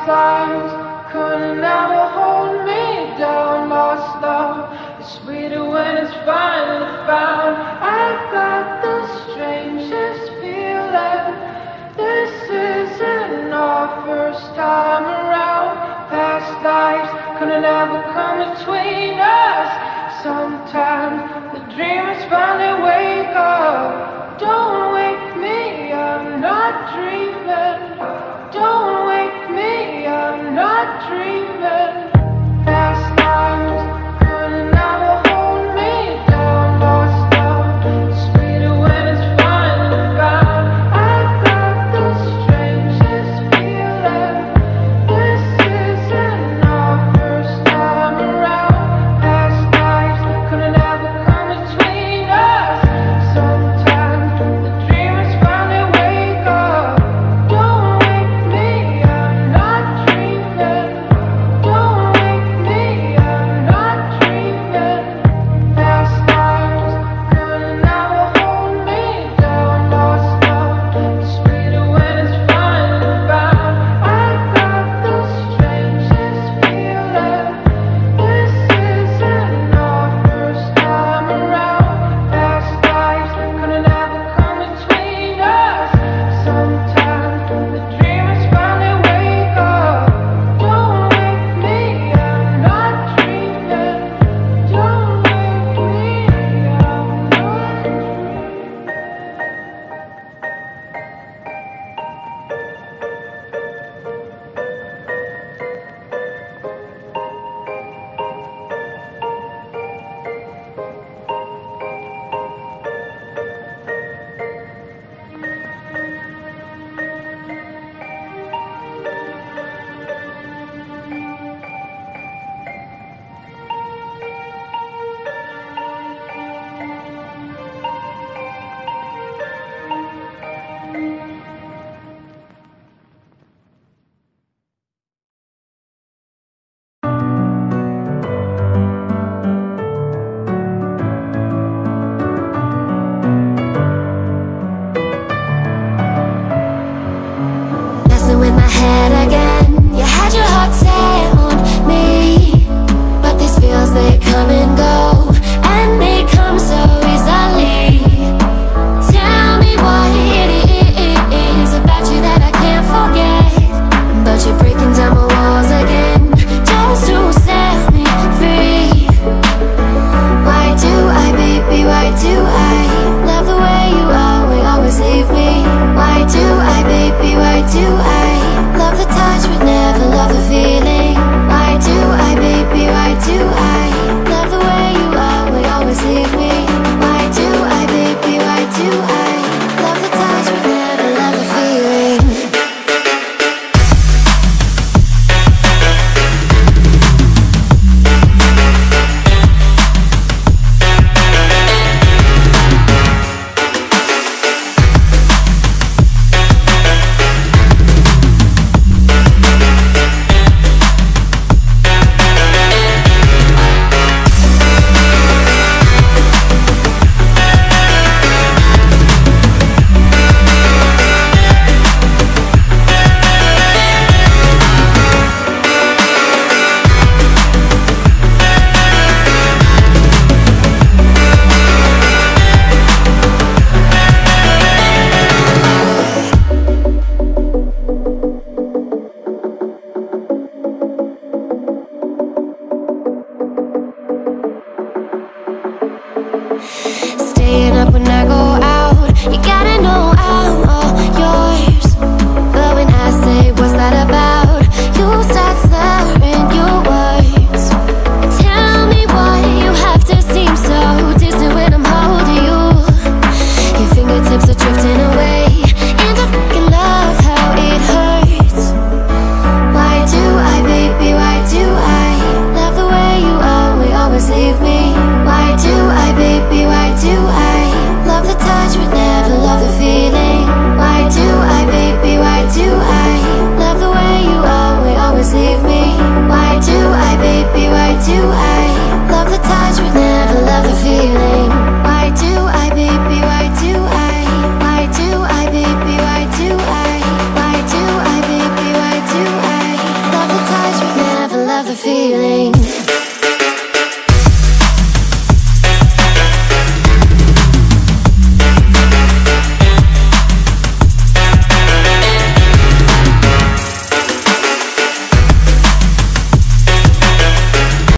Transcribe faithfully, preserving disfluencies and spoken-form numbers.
times couldn't ever hold me down. Lost love is sweeter when it's finally found. I got the strangest feeling. This isn't our first time around. Past lives couldn't ever come between us. Sometimes the dreamers finally wake up. Don't wake me, I'm not dreaming. Don't wake me, I'm not dreaming. Past lives couldn't ever hold me down. Lost love, sweeter when it's finally found. I got the strangest feeling. This isn't our first time around. Past lives couldn't ever come between us. Sometimes the dreamers finally wake up. Don't wake me, I'm not dreaming. Don't wake me, I'm not dreaming. Past lives couldn't ever hold me down. Lost love, sweeter when it's finally found. I got the strangest feeling. This isn't our first time around. Past lives couldn't ever come between us. Sometimes the dreamers finally wake up. Don't wake me, I'm not dreaming. Don't wake me, I'm not messing with my head again. You had your heart set on me, but these feels, they come and go.